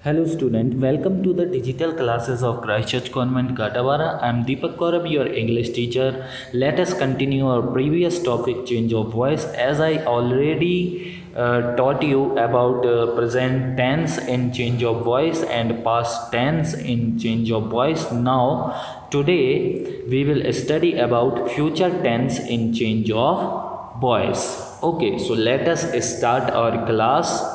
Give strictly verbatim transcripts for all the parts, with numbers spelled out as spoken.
Hello student, welcome to the digital classes of Christchurch Convent Katawara. I am Deepak Kaurab, your English teacher. Let us continue our previous topic, change of voice. As I already uh, taught you about uh, present tense in change of voice and past tense in change of voice. Now today we will study about future tense in change of voice. Okay, so let us start our class.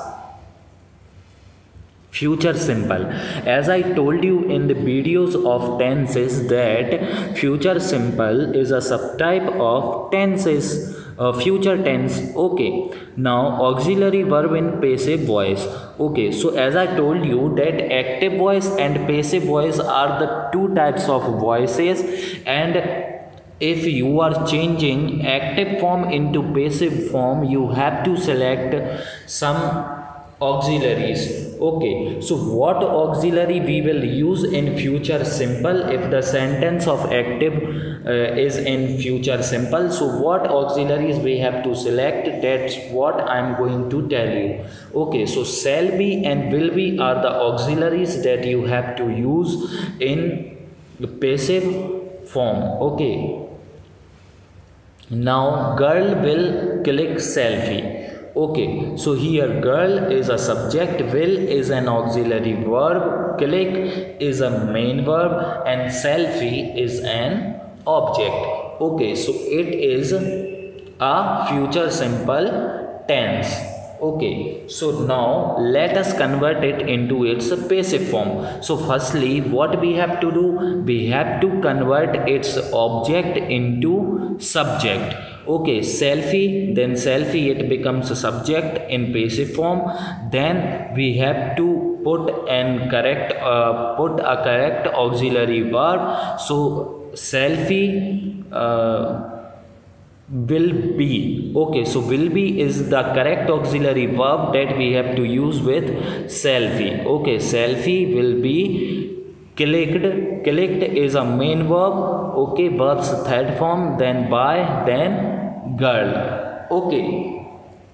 Future simple. As I told you in the videos of tenses that future simple is a subtype of tenses. Uh, future tense. Okay, now auxiliary verb in passive voice. Okay, so as I told you that active voice and passive voice are the two types of voices, and if you are changing active form into passive form, you have to select some auxiliaries. Okay, so what auxiliary we will use in future simple if the sentence of active uh, is in future simple? So what auxiliaries we have to select? That's what I am going to tell you. Okay, so shall be and will be are the auxiliaries that you have to use in the passive form. Okay, now girl will click selfie. Okay, so here girl is a subject, will is an auxiliary verb, click is a main verb, and selfie is an object. Okay, so it is a future simple tense. Okay, so now let us convert it into its passive form. So firstly, what we have to do? We have to convert its object into subject. Okay, selfie, then selfie it becomes a subject in passive form. Then we have to put and correct uh, put a correct auxiliary verb. So selfie uh, will be. Okay, so will be is the correct auxiliary verb that we have to use with selfie. Okay, selfie will be clicked. Clicked is a main verb. Okay, verb's third form, then by, then girl. Okay,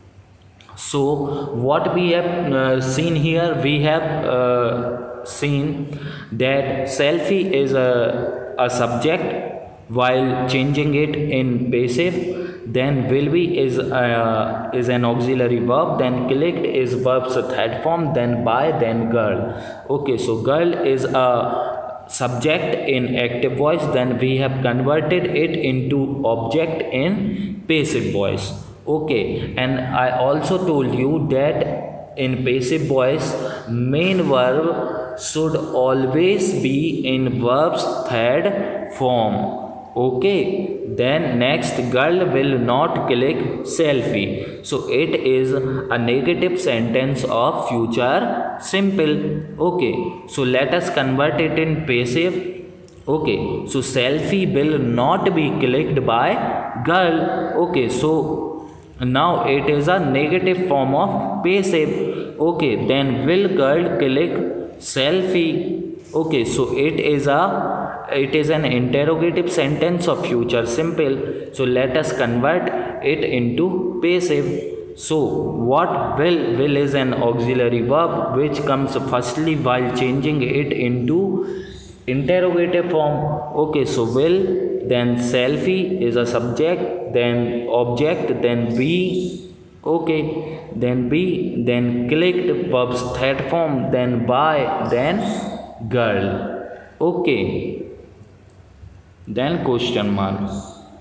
so what we have uh, seen here, we have uh, seen that selfie is a, a subject while changing it in passive. Then will be is uh, is an auxiliary verb, then clicked is verb's third form, then by, then girl. Okay, so girl is a subject in active voice, then we have converted it into object in passive voice. Okay, and I also told you that in passive voice main verb should always be in verb's third form. Okay, then next, girl will not click selfie. So it is a negative sentence of future simple. Okay, so let us convert it in passive. Okay, so selfie will not be clicked by girl. Okay, so now it is a negative form of passive. Okay, then will girl click selfie? Okay, so it is a it is an interrogative sentence of future simple. So let us convert it into passive. So what will? Will is an auxiliary verb which comes firstly while changing it into interrogative form. Okay, so will, then selfie is a subject, then object, then be. Okay, then be, then clicked verb's third form, then by, then girl. Okay, then question mark.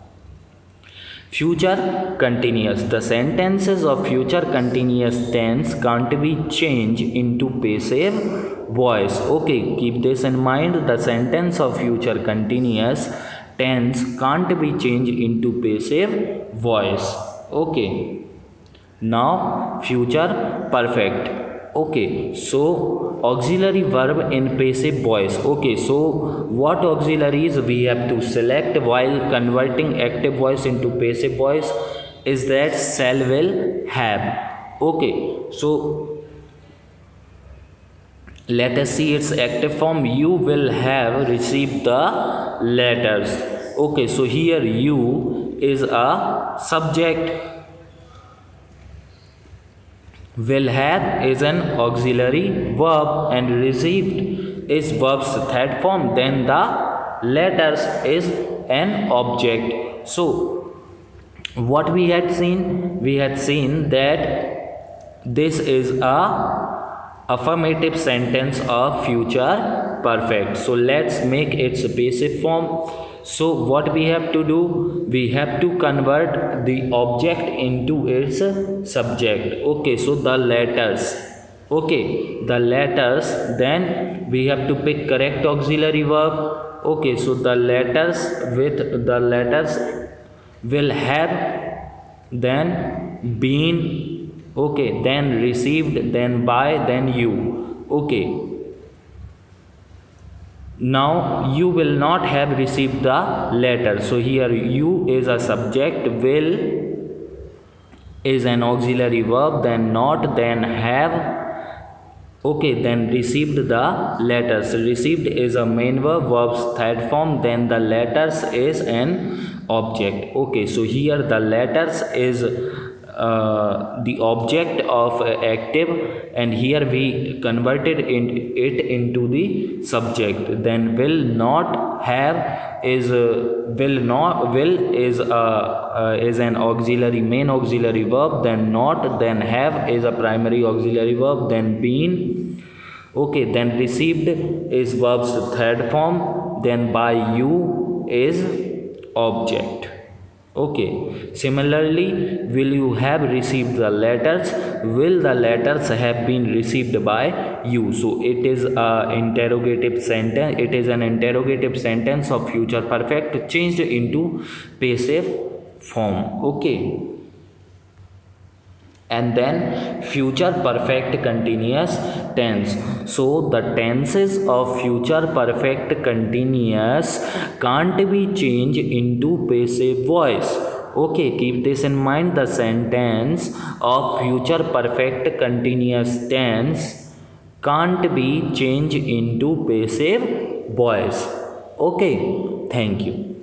Future continuous. The sentences of future continuous tense can't be changed into passive voice. Okay, keep this in mind. The sentence of future continuous tense can't be changed into passive voice. Okay, now future perfect. Okay, so auxiliary verb in passive voice. Okay, so what auxiliaries we have to select while converting active voice into passive voice is that shall, will, have. Okay, so let us see its active form. You will have received the letters. Okay, so here you is a subject, Will have is an auxiliary verb and received is verb's third form. Then the letters is an object. So what we had seen? We had seen that this is a affirmative sentence of future perfect. So let's make its passive form. So what we have to do? We have to convert the object into its subject. Okay, so the letters. Okay, the letters. Then we have to pick correct auxiliary verb. Okay, so the letters with the letters will have, then been, okay, then received, then by, then you. Okay, now you will not have received the letter. So here you is a subject, will is an auxiliary verb, then not, then have, okay, then received the letters. Received is a main verb, verb's third form, then the letters is an object. Okay, so here the letters is uh, the object of uh, active, and here we converted in, it into the subject. Then will not have is uh, will not will is uh, uh, is an auxiliary, main auxiliary verb, then not, then have is a primary auxiliary verb, then been, okay, then received is verb's third form, then by you is object. Okay, similarly, will you have received the letters? Will the letters have been received by you? So it is a interrogative sentence. It is an interrogative sentence of future perfect changed into passive form. Okay. And then future perfect continuous tense. So the tenses of future perfect continuous can't be changed into passive voice. Okay, keep this in mind. The sentence of future perfect continuous tense can't be changed into passive voice. Okay, thank you.